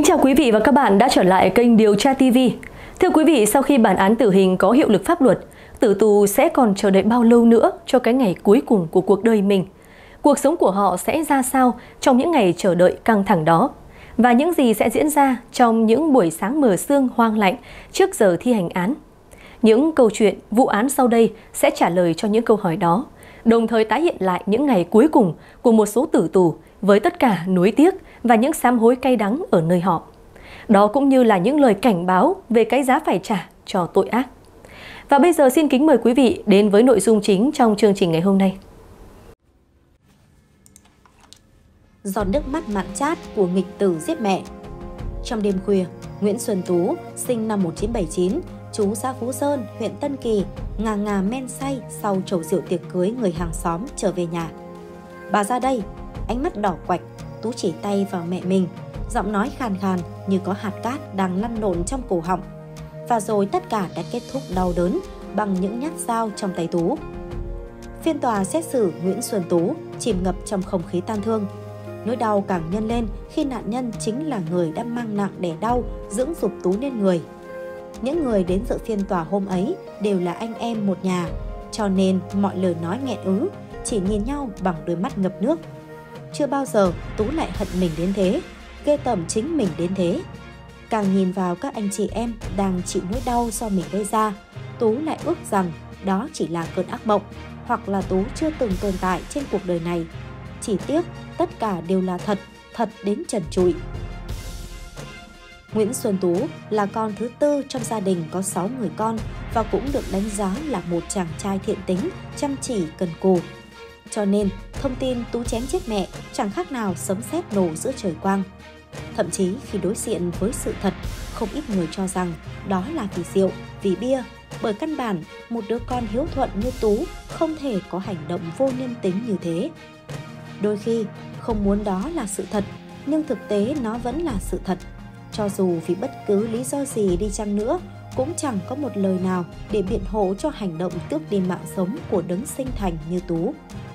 chào quý vị và các bạn đã trở lại kênh Điều tra TV. Thưa quý vị, sau khi bản án tử hình có hiệu lực pháp luật, tử tù sẽ còn chờ đợi bao lâu nữa cho cái ngày cuối cùng của cuộc đời mình? Cuộc sống của họ sẽ ra sao trong những ngày chờ đợi căng thẳng đó? Và những gì sẽ diễn ra trong những buổi sáng mờ sương hoang lạnh trước giờ thi hành án? Những câu chuyện, vụ án sau đây sẽ trả lời cho những câu hỏi đó, đồng thời tái hiện lại những ngày cuối cùng của một số tử tù với tất cả nuối tiếc và những sám hối cay đắng ở nơi họ. Đó cũng như là những lời cảnh báo về cái giá phải trả cho tội ác. Và bây giờ xin kính mời quý vị đến với nội dung chính trong chương trình ngày hôm nay. Giọt nước mắt mặn chát của nghịch tử giết mẹ. Trong đêm khuya, Nguyễn Xuân Tú, sinh năm 1979, trú xã Phú Sơn, huyện Tân Kỳ, ngà ngà men say sau chầu rượu tiệc cưới người hàng xóm trở về nhà. Bà ra đây, ánh mắt đỏ quạch, Tú chỉ tay vào mẹ mình, giọng nói khàn khàn như có hạt cát đang lăn lộn trong cổ họng. Và rồi tất cả đã kết thúc đau đớn bằng những nhát dao trong tay Tú. Phiên tòa xét xử Nguyễn Xuân Tú chìm ngập trong không khí tang thương. Nỗi đau càng nhân lên khi nạn nhân chính là người đã mang nặng đẻ đau dưỡng dục Tú nên người. Những người đến dự phiên tòa hôm ấy đều là anh em một nhà, cho nên mọi lời nói nghẹn ứ, chỉ nhìn nhau bằng đôi mắt ngập nước. Chưa bao giờ Tú lại hận mình đến thế, ghê tởm chính mình đến thế. Càng nhìn vào các anh chị em đang chịu nỗi đau do mình gây ra, Tú lại ước rằng đó chỉ là cơn ác mộng, hoặc là Tú chưa từng tồn tại trên cuộc đời này. Chỉ tiếc tất cả đều là thật, thật đến trần trụi. Nguyễn Xuân Tú là con thứ tư trong gia đình có 6 người con và cũng được đánh giá là một chàng trai thiện tính, chăm chỉ, cần cù. Cho nên, thông tin Tú chém chết mẹ chẳng khác nào sấm sét nổ giữa trời quang. Thậm chí khi đối diện với sự thật, không ít người cho rằng đó là vì rượu, vì bia, bởi căn bản một đứa con hiếu thuận như Tú không thể có hành động vô nhân tính như thế. Đôi khi, không muốn đó là sự thật, nhưng thực tế nó vẫn là sự thật. Cho dù vì bất cứ lý do gì đi chăng nữa, cũng chẳng có một lời nào để biện hộ cho hành động tước đi mạng sống của đấng sinh thành như Tú.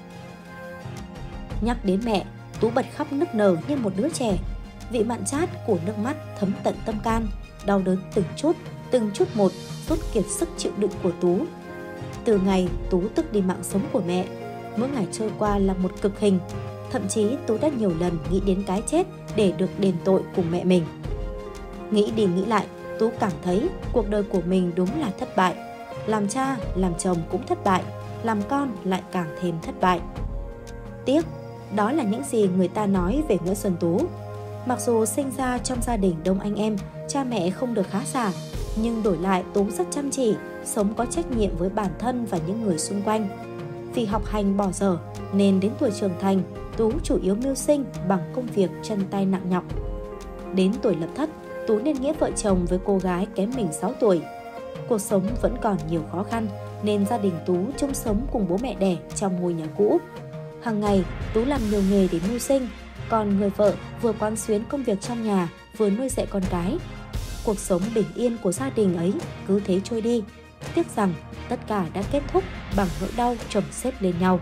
Nhắc đến mẹ, Tú bật khóc nức nở như một đứa trẻ. Vị mặn chát của nước mắt thấm tận tâm can, đau đớn từng chút một rút kiệt sức chịu đựng của Tú. Từ ngày Tú tước đi mạng sống của mẹ, mỗi ngày trôi qua là một cực hình. Thậm chí Tú đã nhiều lần nghĩ đến cái chết để được đền tội cùng mẹ mình. Nghĩ đi nghĩ lại, Tú cảm thấy cuộc đời của mình đúng là thất bại. Làm cha, làm chồng cũng thất bại, làm con lại càng thêm thất bại. Tiếc, đó là những gì người ta nói về Nguyễn Xuân Tú. Mặc dù sinh ra trong gia đình đông anh em, cha mẹ không được khá giả, nhưng đổi lại Tú rất chăm chỉ, sống có trách nhiệm với bản thân và những người xung quanh. Vì học hành bỏ dở nên đến tuổi trưởng thành, Tú chủ yếu mưu sinh bằng công việc chân tay nặng nhọc. Đến tuổi lập thất, Tú nên nghĩa vợ chồng với cô gái kém mình 6 tuổi. Cuộc sống vẫn còn nhiều khó khăn nên gia đình Tú chung sống cùng bố mẹ đẻ trong ngôi nhà cũ. Hàng ngày, Tú làm nhiều nghề để mưu sinh, còn người vợ vừa quán xuyến công việc trong nhà, vừa nuôi dạy con cái. Cuộc sống bình yên của gia đình ấy cứ thế trôi đi. Tiếc rằng tất cả đã kết thúc bằng nỗi đau chồng xếp lên nhau.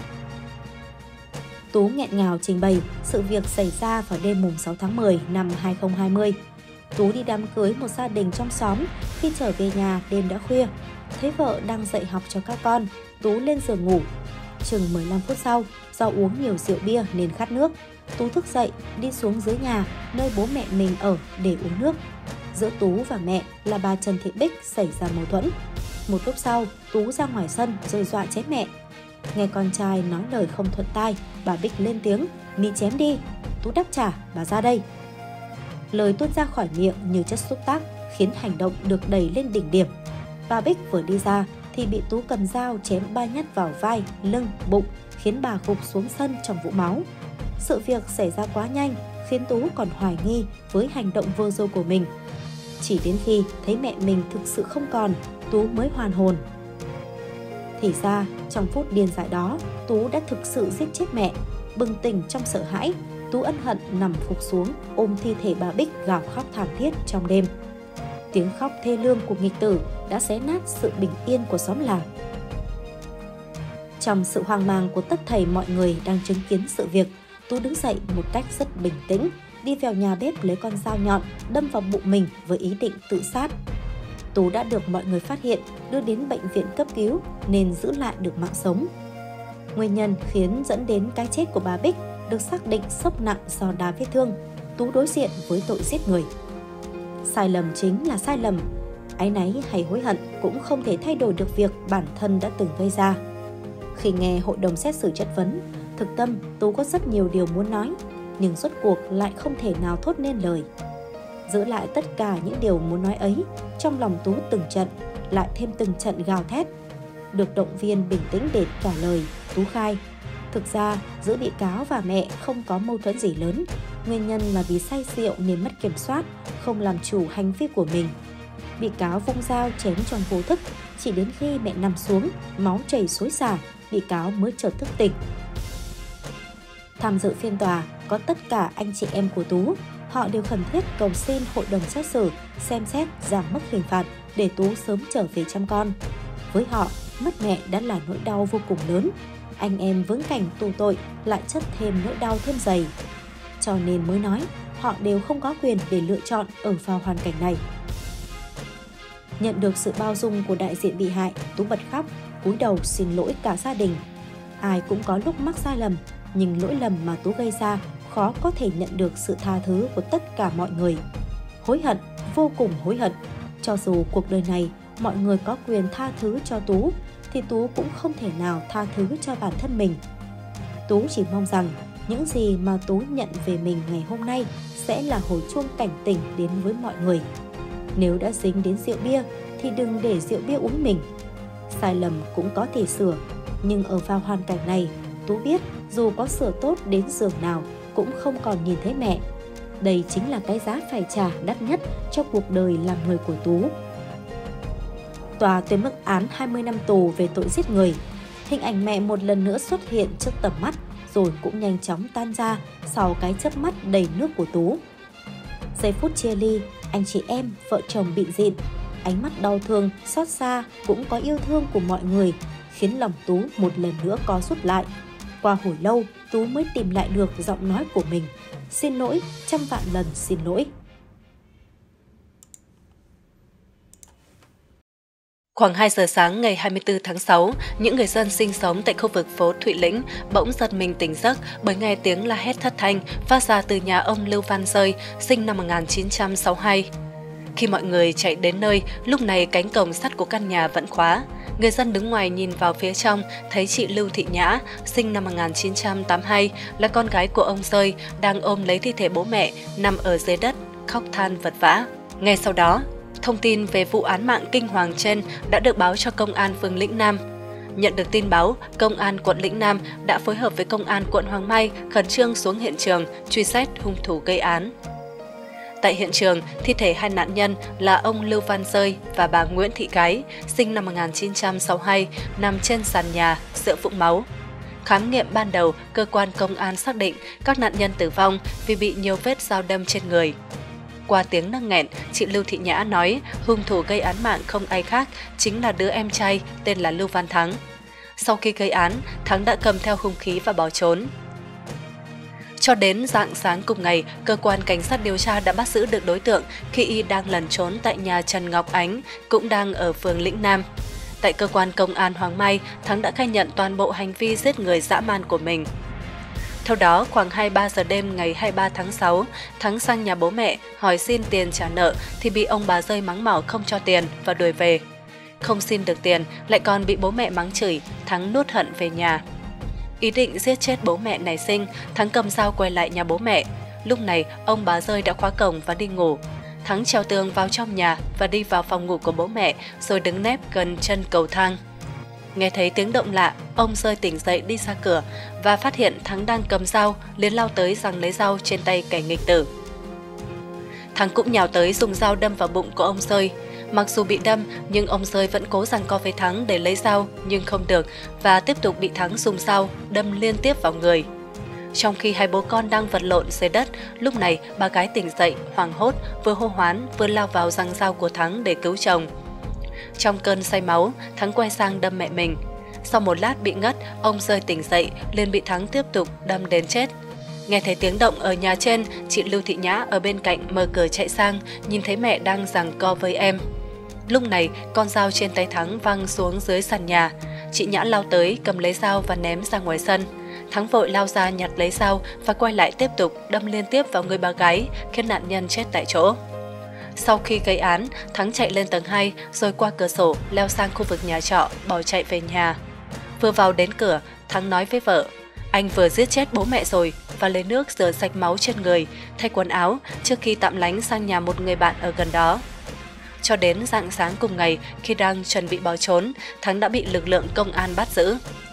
Tú nghẹn ngào trình bày sự việc xảy ra vào đêm mùng 6 tháng 10 năm 2020. Tú đi đám cưới một gia đình trong xóm, khi trở về nhà đêm đã khuya. Thấy vợ đang dạy học cho các con, Tú lên giường ngủ. Chừng 15 phút sau, do uống nhiều rượu bia nên khát nước, Tú thức dậy đi xuống dưới nhà nơi bố mẹ mình ở để uống nước. Giữa Tú và mẹ là bà Trần Thị Bích xảy ra mâu thuẫn. Một lúc sau, Tú ra ngoài sân rồi dọa chém mẹ. Nghe con trai nói lời không thuận tai, bà Bích lên tiếng, "Mi chém đi." Tú đáp trả, "Bà ra đây." Lời tuôn ra khỏi miệng như chất xúc tác khiến hành động được đẩy lên đỉnh điểm. Bà Bích vừa đi ra thì bị Tú cầm dao chém 3 nhát vào vai, lưng, bụng, khiến bà gục xuống sân trong vũng máu. Sự việc xảy ra quá nhanh khiến Tú còn hoài nghi với hành động vừa rồi của mình. Chỉ đến khi thấy mẹ mình thực sự không còn, Tú mới hoàn hồn. Thì ra, trong phút điên dại đó, Tú đã thực sự giết chết mẹ. Bừng tỉnh trong sợ hãi, Tú ân hận nằm phục xuống, ôm thi thể bà Bích gào khóc thảm thiết trong đêm. Tiếng khóc thê lương của nghịch tử đã xé nát sự bình yên của xóm làng. Trong sự hoang mang của tất thảy mọi người đang chứng kiến sự việc, Tú đứng dậy một cách rất bình tĩnh, đi vào nhà bếp lấy con dao nhọn đâm vào bụng mình với ý định tự sát. Tú đã được mọi người phát hiện, đưa đến bệnh viện cấp cứu nên giữ lại được mạng sống. Nguyên nhân dẫn đến cái chết của bà Bích được xác định sốc nặng do đa vết thương. Tú đối diện với tội giết người. Sai lầm chính là sai lầm. Áy náy hay hối hận cũng không thể thay đổi được việc bản thân đã từng gây ra. Khi nghe hội đồng xét xử chất vấn, thực tâm Tú có rất nhiều điều muốn nói, nhưng rốt cuộc lại không thể nào thốt nên lời. Giữ lại tất cả những điều muốn nói ấy, trong lòng Tú từng trận, lại thêm từng trận gào thét. Được động viên bình tĩnh để trả lời, Tú khai, thực ra giữa bị cáo và mẹ không có mâu thuẫn gì lớn. Nguyên nhân là vì say rượu nên mất kiểm soát, không làm chủ hành vi của mình. Bị cáo vung dao chém trong vô thức, chỉ đến khi mẹ nằm xuống, máu chảy xối xả, bị cáo mới chợt thức tỉnh. Tham dự phiên tòa có tất cả anh chị em của Tú. Họ đều khẩn thiết cầu xin hội đồng xét xử xem xét giảm mức hình phạt để Tú sớm trở về chăm con. Với họ, mất mẹ đã là nỗi đau vô cùng lớn. Anh em vướng cảnh tù tội lại chất thêm nỗi đau thêm dày. Cho nên mới nói, họ đều không có quyền để lựa chọn ở vào hoàn cảnh này. Nhận được sự bao dung của đại diện bị hại, Tú bật khóc, cúi đầu xin lỗi cả gia đình. Ai cũng có lúc mắc sai lầm, nhưng lỗi lầm mà Tú gây ra khó có thể nhận được sự tha thứ của tất cả mọi người. Hối hận, vô cùng hối hận. Cho dù cuộc đời này mọi người có quyền tha thứ cho Tú, thì Tú cũng không thể nào tha thứ cho bản thân mình. Tú chỉ mong rằng những gì mà Tú nhận về mình ngày hôm nay sẽ là hồi chuông cảnh tỉnh đến với mọi người. Nếu đã dính đến rượu bia thì đừng để rượu bia uống mình. Sai lầm cũng có thể sửa, nhưng ở vào hoàn cảnh này, Tú biết dù có sửa tốt đến giường nào cũng không còn nhìn thấy mẹ. Đây chính là cái giá phải trả đắt nhất cho cuộc đời làm người của Tú. Tòa tuyên mức án 20 năm tù về tội giết người. Hình ảnh mẹ một lần nữa xuất hiện trước tầm mắt, rồi cũng nhanh chóng tan ra sau cái chớp mắt đầy nước của Tú. Giây phút chia ly, anh chị em, vợ chồng bị dịn, ánh mắt đau thương, xót xa cũng có yêu thương của mọi người, khiến lòng Tú một lần nữa co rút lại. Qua hồi lâu, Tú mới tìm lại được giọng nói của mình. Xin lỗi, trăm vạn lần xin lỗi. Khoảng 2 giờ sáng ngày 24 tháng 6, những người dân sinh sống tại khu vực phố Thụy Lĩnh bỗng giật mình tỉnh giấc bởi nghe tiếng la hét thất thanh phát ra từ nhà ông Lưu Văn Rơi, sinh năm 1962. Khi mọi người chạy đến nơi, lúc này cánh cổng sắt của căn nhà vẫn khóa. Người dân đứng ngoài nhìn vào phía trong, thấy chị Lưu Thị Nhã, sinh năm 1982, là con gái của ông Rơi, đang ôm lấy thi thể bố mẹ, nằm ở dưới đất, khóc than vật vã. Ngay sau đó, thông tin về vụ án mạng kinh hoàng trên đã được báo cho Công an phường Lĩnh Nam. Nhận được tin báo, Công an quận Lĩnh Nam đã phối hợp với Công an quận Hoàng Mai khẩn trương xuống hiện trường, truy xét hung thủ gây án. Tại hiện trường, thi thể hai nạn nhân là ông Lưu Văn Rơi và bà Nguyễn Thị Gái, sinh năm 1962, nằm trên sàn nhà, giữa vũng máu. Khám nghiệm ban đầu, cơ quan công an xác định các nạn nhân tử vong vì bị nhiều vết dao đâm trên người. Qua tiếng nấc nghẹn, chị Lưu Thị Nhã nói hung thủ gây án mạng không ai khác, chính là đứa em trai tên là Lưu Văn Thắng. Sau khi gây án, Thắng đã cầm theo hung khí và bỏ trốn. Cho đến rạng sáng cùng ngày, cơ quan cảnh sát điều tra đã bắt giữ được đối tượng khi y đang lẩn trốn tại nhà Trần Ngọc Ánh, cũng đang ở phường Lĩnh Nam. Tại cơ quan công an Hoàng Mai, Thắng đã khai nhận toàn bộ hành vi giết người dã man của mình. Theo đó, khoảng 23 giờ đêm ngày 23 tháng 6, Thắng sang nhà bố mẹ hỏi xin tiền trả nợ thì bị ông bà Rơi mắng mỏ không cho tiền và đuổi về. Không xin được tiền, lại còn bị bố mẹ mắng chửi, Thắng nuốt hận về nhà. Ý định giết chết bố mẹ nảy sinh, Thắng cầm dao quay lại nhà bố mẹ. Lúc này, ông bà Rơi đã khóa cổng và đi ngủ. Thắng trèo tường vào trong nhà và đi vào phòng ngủ của bố mẹ rồi đứng nép gần chân cầu thang. Nghe thấy tiếng động lạ, ông Rơi tỉnh dậy đi ra cửa và phát hiện Thắng đang cầm dao, liền lao tới giằng lấy dao trên tay kẻ nghịch tử. Thắng cũng nhào tới dùng dao đâm vào bụng của ông Rơi. Mặc dù bị đâm, nhưng ông Rơi vẫn cố giằng co với Thắng để lấy dao, nhưng không được và tiếp tục bị Thắng dùng dao đâm liên tiếp vào người. Trong khi hai bố con đang vật lộn dưới đất, lúc này bà gái tỉnh dậy, hoảng hốt, vừa hô hoán vừa lao vào giằng dao của Thắng để cứu chồng. Trong cơn say máu, Thắng quay sang đâm mẹ mình. Sau một lát bị ngất, ông Rơi tỉnh dậy, liền bị Thắng tiếp tục đâm đến chết. Nghe thấy tiếng động ở nhà trên, chị Lưu Thị Nhã ở bên cạnh mở cửa chạy sang, nhìn thấy mẹ đang giằng co với em. Lúc này, con dao trên tay Thắng văng xuống dưới sàn nhà. Chị Nhã lao tới, cầm lấy dao và ném ra ngoài sân. Thắng vội lao ra nhặt lấy dao và quay lại tiếp tục đâm liên tiếp vào người bà gái, khiến nạn nhân chết tại chỗ. Sau khi gây án, Thắng chạy lên tầng 2 rồi qua cửa sổ leo sang khu vực nhà trọ, bỏ chạy về nhà. Vừa vào đến cửa, Thắng nói với vợ: "Anh vừa giết chết bố mẹ rồi", và lấy nước rửa sạch máu trên người, thay quần áo trước khi tạm lánh sang nhà một người bạn ở gần đó. Cho đến rạng sáng cùng ngày, khi đang chuẩn bị bỏ trốn, Thắng đã bị lực lượng công an bắt giữ.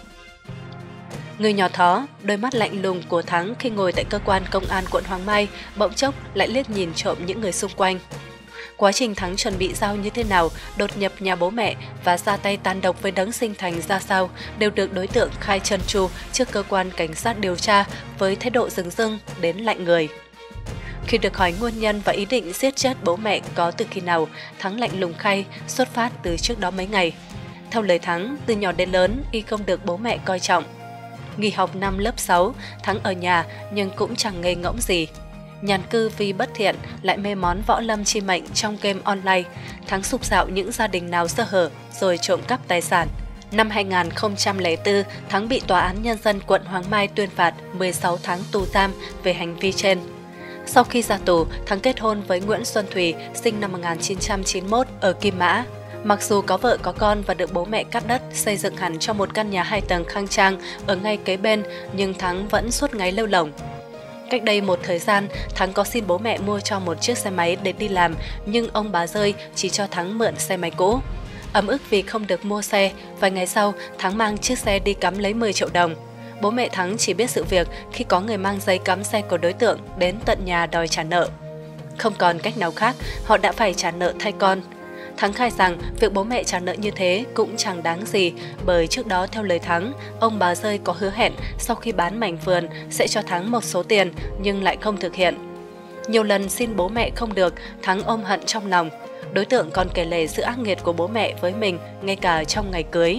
Người nhỏ thó, đôi mắt lạnh lùng của Thắng khi ngồi tại cơ quan công an quận Hoàng Mai bỗng chốc lại liếc nhìn trộm những người xung quanh. Quá trình Thắng chuẩn bị giao như thế nào, đột nhập nhà bố mẹ và ra tay tàn độc với đấng sinh thành ra sao đều được đối tượng khai trơn tru trước cơ quan cảnh sát điều tra với thái độ rừng rưng đến lạnh người. Khi được hỏi nguyên nhân và ý định giết chết bố mẹ có từ khi nào, Thắng lạnh lùng khai xuất phát từ trước đó mấy ngày. Theo lời Thắng, từ nhỏ đến lớn, y không được bố mẹ coi trọng. Nghỉ học năm lớp 6, Thắng ở nhà nhưng cũng chẳng nghề ngỗng gì. Nhàn cư vì bất thiện, lại mê món võ lâm chi mệnh trong game online. Thắng sục sạo những gia đình nào sơ hở rồi trộm cắp tài sản. Năm 2004, Thắng bị Tòa án Nhân dân quận Hoàng Mai tuyên phạt 16 tháng tù giam về hành vi trên. Sau khi ra tù, Thắng kết hôn với Nguyễn Xuân Thùy, sinh năm 1991 ở Kim Mã. Mặc dù có vợ có con và được bố mẹ cắt đất xây dựng hẳn cho một căn nhà 2 tầng khang trang ở ngay kế bên, nhưng Thắng vẫn suốt ngày lêu lổng. Cách đây một thời gian, Thắng có xin bố mẹ mua cho một chiếc xe máy để đi làm, nhưng ông bà Rơi chỉ cho Thắng mượn xe máy cũ. Ấm ức vì không được mua xe, vài ngày sau, Thắng mang chiếc xe đi cắm lấy 10 triệu đồng. Bố mẹ Thắng chỉ biết sự việc khi có người mang giấy cắm xe của đối tượng đến tận nhà đòi trả nợ. Không còn cách nào khác, họ đã phải trả nợ thay con. Thắng khai rằng việc bố mẹ trả nợ như thế cũng chẳng đáng gì, bởi trước đó theo lời Thắng, ông bà Rơi có hứa hẹn sau khi bán mảnh vườn sẽ cho Thắng một số tiền nhưng lại không thực hiện. Nhiều lần xin bố mẹ không được, Thắng ôm hận trong lòng. Đối tượng còn kể lể sự ác nghiệt của bố mẹ với mình ngay cả trong ngày cưới.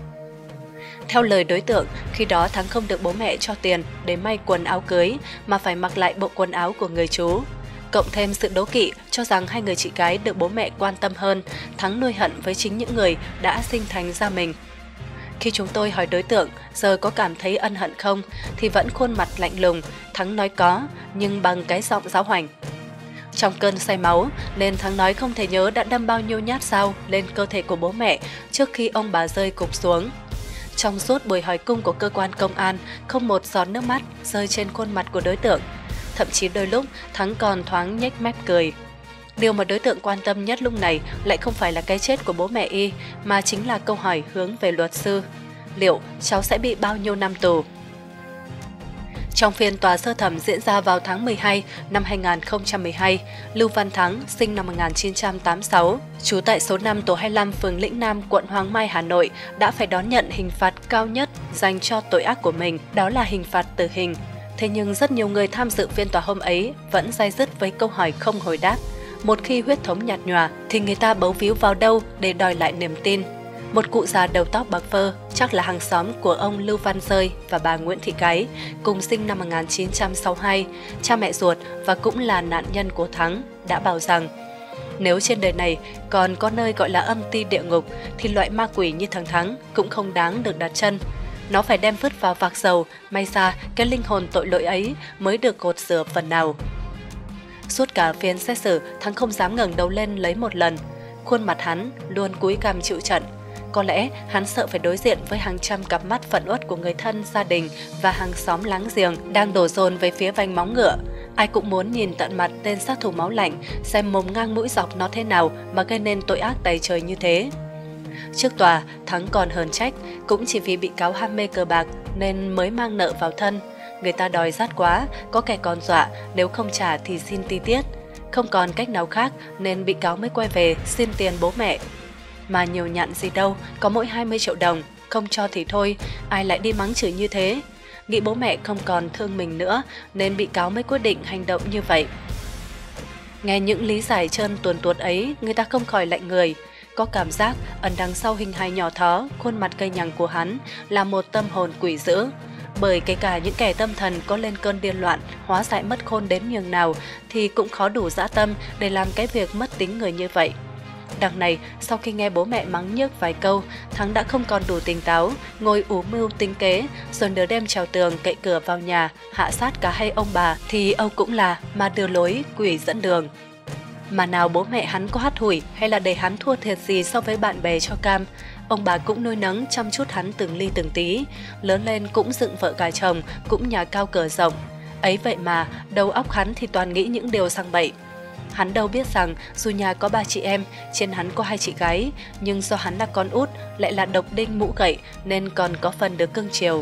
Theo lời đối tượng, khi đó Thắng không được bố mẹ cho tiền để may quần áo cưới mà phải mặc lại bộ quần áo của người chú. Cộng thêm sự đố kỵ cho rằng hai người chị gái được bố mẹ quan tâm hơn, Thắng nuôi hận với chính những người đã sinh thành ra mình. Khi chúng tôi hỏi đối tượng giờ có cảm thấy ân hận không, thì vẫn khuôn mặt lạnh lùng. Thắng nói có, nhưng bằng cái giọng giáo hoành. Trong cơn say máu, nên Thắng nói không thể nhớ đã đâm bao nhiêu nhát dao lên cơ thể của bố mẹ trước khi ông bà Rơi gục xuống. Trong suốt buổi hỏi cung của cơ quan công an, không một giọt nước mắt rơi trên khuôn mặt của đối tượng. Thậm chí đôi lúc, Thắng còn thoáng nhếch mép cười. Điều mà đối tượng quan tâm nhất lúc này lại không phải là cái chết của bố mẹ y, mà chính là câu hỏi hướng về luật sư. Liệu cháu sẽ bị bao nhiêu năm tù? Trong phiên tòa sơ thẩm diễn ra vào tháng 12 năm 2012, Lưu Văn Thắng, sinh năm 1986, trú tại số 5 tổ 25 phường Lĩnh Nam, quận Hoàng Mai, Hà Nội, đã phải đón nhận hình phạt cao nhất dành cho tội ác của mình, đó là hình phạt tử hình. Thế nhưng rất nhiều người tham dự phiên tòa hôm ấy vẫn day dứt với câu hỏi không hồi đáp. Một khi huyết thống nhạt nhòa thì người ta bấu víu vào đâu để đòi lại niềm tin? Một cụ già đầu tóc bạc phơ, chắc là hàng xóm của ông Lưu Văn Rơi và bà Nguyễn Thị Cái, cùng sinh năm 1962, cha mẹ ruột và cũng là nạn nhân của Thắng, đã bảo rằng nếu trên đời này còn có nơi gọi là âm ti địa ngục thì loại ma quỷ như thằng Thắng cũng không đáng được đặt chân. Nó phải đem vứt vào vạc dầu, may ra cái linh hồn tội lỗi ấy mới được gột rửa phần nào. Suốt cả phiên xét xử, Thắng không dám ngẩng đầu lên lấy một lần. Khuôn mặt hắn luôn cúi cằm chịu trận. Có lẽ hắn sợ phải đối diện với hàng trăm cặp mắt phẫn uất của người thân, gia đình và hàng xóm láng giềng đang đổ dồn về phía vành móng ngựa. Ai cũng muốn nhìn tận mặt tên sát thủ máu lạnh, xem mồm ngang mũi dọc nó thế nào mà gây nên tội ác tày trời như thế. Trước tòa, Thắng còn hờn trách, cũng chỉ vì bị cáo ham mê cờ bạc nên mới mang nợ vào thân. Người ta đòi rát quá, có kẻ còn dọa, nếu không trả thì xin ti tiết. Không còn cách nào khác nên bị cáo mới quay về xin tiền bố mẹ. Mà nhiều nhặn gì đâu, có mỗi 20 triệu đồng, không cho thì thôi, ai lại đi mắng chửi như thế. Nghĩ bố mẹ không còn thương mình nữa nên bị cáo mới quyết định hành động như vậy. Nghe những lý giải trơn tuồn tuột ấy, người ta không khỏi lạnh người. Có cảm giác ẩn đằng sau hình hài nhỏ thó, khuôn mặt cây nhằng của hắn là một tâm hồn quỷ dữ. bởi kể cả những kẻ tâm thần có lên cơn điên loạn, hóa dại mất khôn đến nhường nào thì cũng khó đủ dã tâm để làm cái việc mất tính người như vậy. Đằng này, sau khi nghe bố mẹ mắng nhiếc vài câu, Thắng đã không còn đủ tỉnh táo, ngồi ủ mưu tính kế, rồi nửa đêm trèo tường cậy cửa vào nhà, hạ sát cả hai ông bà thì Âu cũng là ma đưa lối, quỷ dẫn đường. Mà nào bố mẹ hắn có hắt hủi hay là để hắn thua thiệt gì so với bạn bè cho cam, ông bà cũng nuôi nấng chăm chút hắn từng ly từng tí, lớn lên cũng dựng vợ gà chồng, cũng nhà cao cửa rộng. Ấy vậy mà, đầu óc hắn thì toàn nghĩ những điều sang bậy. Hắn đâu biết rằng dù nhà có 3 chị em, trên hắn có 2 chị gái, nhưng do hắn là con út, lại là độc đinh mũ gậy nên còn có phần được cưng chiều.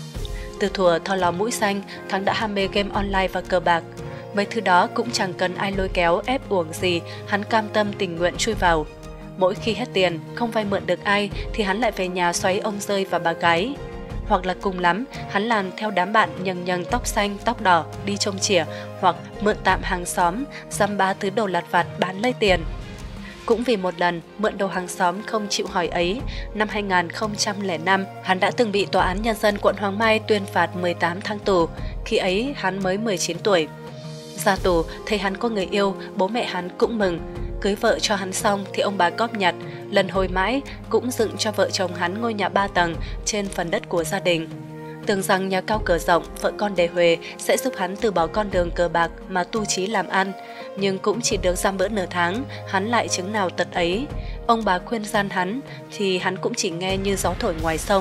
Từ thuở thò lò mũi xanh, Thắng đã ham mê game online và cờ bạc. Mấy thứ đó cũng chẳng cần ai lôi kéo ép uổng gì, hắn cam tâm tình nguyện chui vào. Mỗi khi hết tiền, không vay mượn được ai thì hắn lại về nhà xoáy ông rơi và bà gái. Hoặc là cùng lắm, hắn làm theo đám bạn nhầng nhầng tóc xanh, tóc đỏ, đi trông chỉa, hoặc mượn tạm hàng xóm, dăm ba thứ đồ lặt vặt bán lấy tiền. Cũng vì một lần mượn đồ hàng xóm không chịu hỏi ấy, năm 2005, hắn đã từng bị Tòa án Nhân dân quận Hoàng Mai tuyên phạt 18 tháng tù, khi ấy hắn mới 19 tuổi. Ra tù, thấy hắn có người yêu, bố mẹ hắn cũng mừng. Cưới vợ cho hắn xong thì ông bà góp nhặt, lần hồi mãi cũng dựng cho vợ chồng hắn ngôi nhà 3 tầng trên phần đất của gia đình. Tưởng rằng nhà cao cửa rộng, vợ con đề huề sẽ giúp hắn từ bỏ con đường cờ bạc mà tu chí làm ăn, nhưng cũng chỉ được dăm bữa nửa tháng, hắn lại chứng nào tật ấy. Ông bà khuyên gian hắn thì hắn cũng chỉ nghe như gió thổi ngoài sông.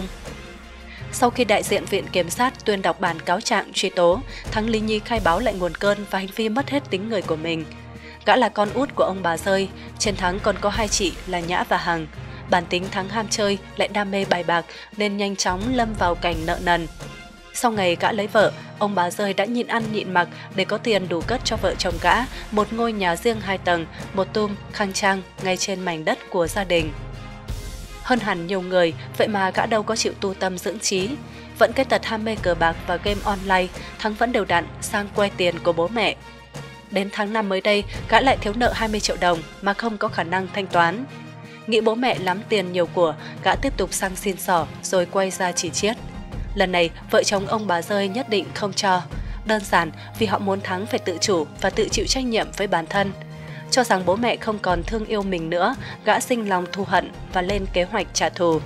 Sau khi đại diện Viện Kiểm sát tuyên đọc bản cáo trạng truy tố, Thắng lý nhí khai báo lại nguồn cơn và hành vi mất hết tính người của mình. Gã là con út của ông bà Rơi, trên Thắng còn có 2 chị là Nhã và Hằng. Bản tính Thắng ham chơi, lại đam mê bài bạc nên nhanh chóng lâm vào cảnh nợ nần. Sau ngày gã lấy vợ, ông bà Rơi đã nhịn ăn nhịn mặc để có tiền đủ cất cho vợ chồng gã một ngôi nhà riêng 2 tầng, một tum, khang trang ngay trên mảnh đất của gia đình. Hơn hẳn nhiều người, vậy mà gã đâu có chịu tu tâm dưỡng trí. Vẫn cái tật ham mê cờ bạc và game online, Thắng vẫn đều đặn sang quay tiền của bố mẹ. Đến tháng 5 mới đây, gã lại thiếu nợ 20 triệu đồng mà không có khả năng thanh toán. Nghĩ bố mẹ lắm tiền nhiều của, gã tiếp tục sang xin xỏ rồi quay ra chỉ chiết. Lần này, vợ chồng ông bà Rơi nhất định không cho. Đơn giản vì họ muốn Thắng phải tự chủ và tự chịu trách nhiệm với bản thân. Cho rằng bố mẹ không còn thương yêu mình nữa, gã sinh lòng thù hận và lên kế hoạch trả thù.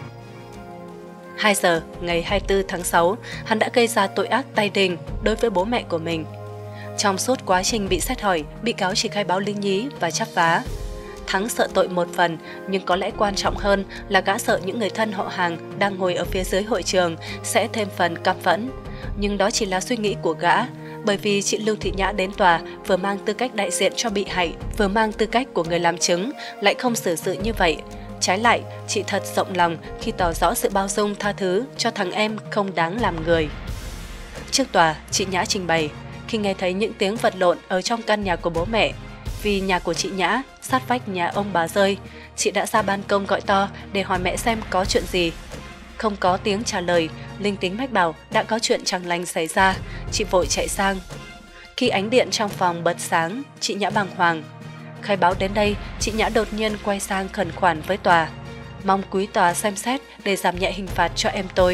2 giờ ngày 24 tháng 6, hắn đã gây ra tội ác tay đình đối với bố mẹ của mình. Trong suốt quá trình bị xét hỏi, bị cáo chỉ khai báo lý nhí và chắp vá. Thắng sợ tội một phần, nhưng có lẽ quan trọng hơn là gã sợ những người thân họ hàng đang ngồi ở phía dưới hội trường sẽ thêm phần căm phẫn. Nhưng đó chỉ là suy nghĩ của gã, bởi vì chị Lưu Thị Nhã đến tòa vừa mang tư cách đại diện cho bị hại, vừa mang tư cách của người làm chứng, lại không xử sự như vậy. Trái lại, chị thật rộng lòng khi tỏ rõ sự bao dung tha thứ cho thằng em không đáng làm người. Trước tòa, chị Nhã trình bày, khi nghe thấy những tiếng vật lộn ở trong căn nhà của bố mẹ, vì nhà của chị Nhã sát vách nhà ông bà Rơi, chị đã ra ban công gọi to để hỏi mẹ xem có chuyện gì. Không có tiếng trả lời, linh tính mách bảo đã có chuyện chẳng lành xảy ra, chị vội chạy sang. Khi ánh điện trong phòng bật sáng, chị Nhã bàng hoàng. Khai báo đến đây, chị Nhã đột nhiên quay sang khẩn khoản với tòa, mong quý tòa xem xét để giảm nhẹ hình phạt cho em tôi.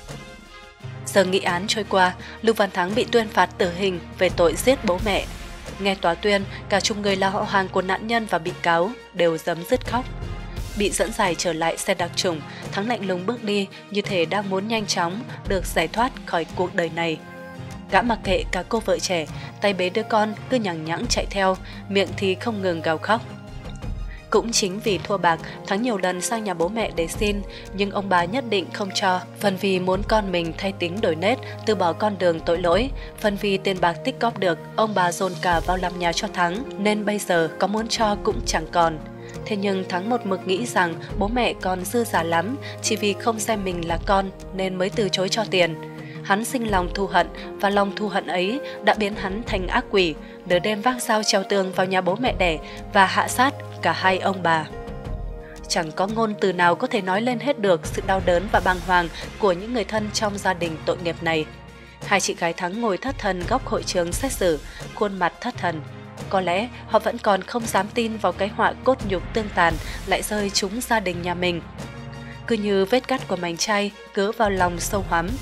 Giờ nghị án trôi qua, Lưu Văn Thắng bị tuyên phạt tử hình về tội giết bố mẹ. Nghe tòa tuyên, cả chục người là họ hàng của nạn nhân và bị cáo đều rấm rứt khóc. Bị dẫn giải trở lại xe đặc trùng, Thắng lạnh lùng bước đi như thể đang muốn nhanh chóng được giải thoát khỏi cuộc đời này. Gã mặc kệ cả cô vợ trẻ, tay bế đứa con cứ nhằng nhẵng chạy theo, miệng thì không ngừng gào khóc. Cũng chính vì thua bạc, Thắng nhiều lần sang nhà bố mẹ để xin, nhưng ông bà nhất định không cho. Phần vì muốn con mình thay tính đổi nết, từ bỏ con đường tội lỗi. Phần vì tiền bạc tích góp được, ông bà dồn cả vào làm nhà cho Thắng, nên bây giờ có muốn cho cũng chẳng còn. Thế nhưng Thắng một mực nghĩ rằng bố mẹ còn dư giả lắm, chỉ vì không xem mình là con nên mới từ chối cho tiền. Hắn sinh lòng thù hận và lòng thù hận ấy đã biến hắn thành ác quỷ, nửa đêm vác dao trèo tường vào nhà bố mẹ đẻ và hạ sát cả hai ông bà. Chẳng có ngôn từ nào có thể nói lên hết được sự đau đớn và bàng hoàng của những người thân trong gia đình tội nghiệp này. Hai chị gái Thắng ngồi thất thần góc hội trường xét xử, khuôn mặt thất thần. Có lẽ họ vẫn còn không dám tin vào cái họa cốt nhục tương tàn lại rơi trúng gia đình nhà mình. Cứ như vết cắt của mảnh chai cứa vào lòng sâu hoắm.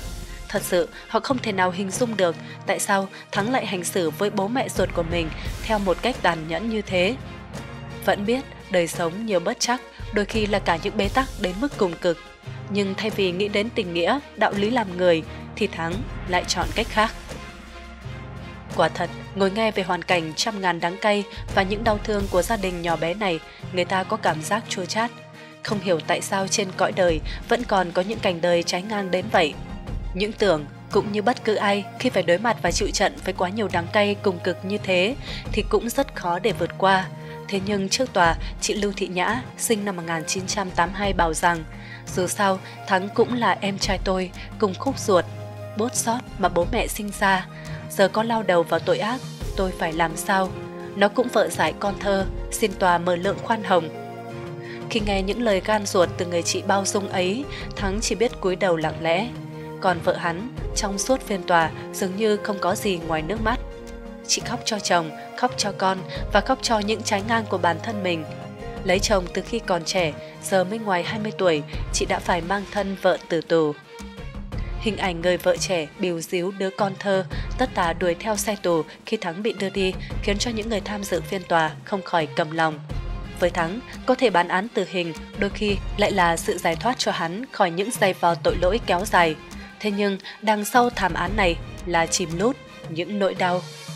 Thật sự, họ không thể nào hình dung được tại sao Thắng lại hành xử với bố mẹ ruột của mình theo một cách tàn nhẫn như thế. Vẫn biết đời sống nhiều bất trắc, đôi khi là cả những bế tắc đến mức cùng cực. Nhưng thay vì nghĩ đến tình nghĩa, đạo lý làm người, thì Thắng lại chọn cách khác. Quả thật, ngồi nghe về hoàn cảnh trăm ngàn đắng cay và những đau thương của gia đình nhỏ bé này, người ta có cảm giác chua chát. Không hiểu tại sao trên cõi đời vẫn còn có những cảnh đời trái ngang đến vậy. Những Tưởng cũng như bất cứ ai khi phải đối mặt và chịu trận với quá nhiều đắng cay cùng cực như thế thì cũng rất khó để vượt qua. Thế nhưng trước tòa, chị Lưu Thị Nhã, sinh năm 1982 bảo rằng dù sao, Thắng cũng là em trai tôi, cùng khúc ruột, bốt xót mà bố mẹ sinh ra. Giờ có lao đầu vào tội ác, tôi phải làm sao? Nó cũng vợ giải con thơ, xin tòa mở lượng khoan hồng. Khi nghe những lời gan ruột từ người chị bao dung ấy, Thắng chỉ biết cúi đầu lặng lẽ. Còn vợ hắn, trong suốt phiên tòa, dường như không có gì ngoài nước mắt. Chị khóc cho chồng, khóc cho con và khóc cho những trái ngang của bản thân mình. Lấy chồng từ khi còn trẻ, giờ mới ngoài 20 tuổi, chị đã phải mang thân vợ tử tù. Hình ảnh người vợ trẻ bìu díu đứa con thơ, tất tả đuổi theo xe tù khi Thắng bị đưa đi khiến cho những người tham dự phiên tòa không khỏi cầm lòng. Với Thắng, có thể bản án tử hình đôi khi lại là sự giải thoát cho hắn khỏi những giày vò tội lỗi kéo dài. Thế nhưng đằng sau thảm án này là chìm lút những nỗi đau.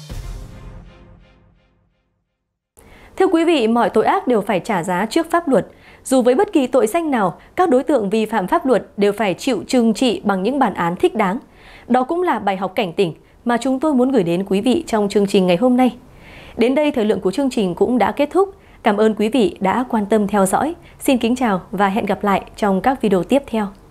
Thưa quý vị, mọi tội ác đều phải trả giá trước pháp luật. Dù với bất kỳ tội danh nào, các đối tượng vi phạm pháp luật đều phải chịu trừng trị bằng những bản án thích đáng. Đó cũng là bài học cảnh tỉnh mà chúng tôi muốn gửi đến quý vị trong chương trình ngày hôm nay. Đến đây, thời lượng của chương trình cũng đã kết thúc. Cảm ơn quý vị đã quan tâm theo dõi. Xin kính chào và hẹn gặp lại trong các video tiếp theo.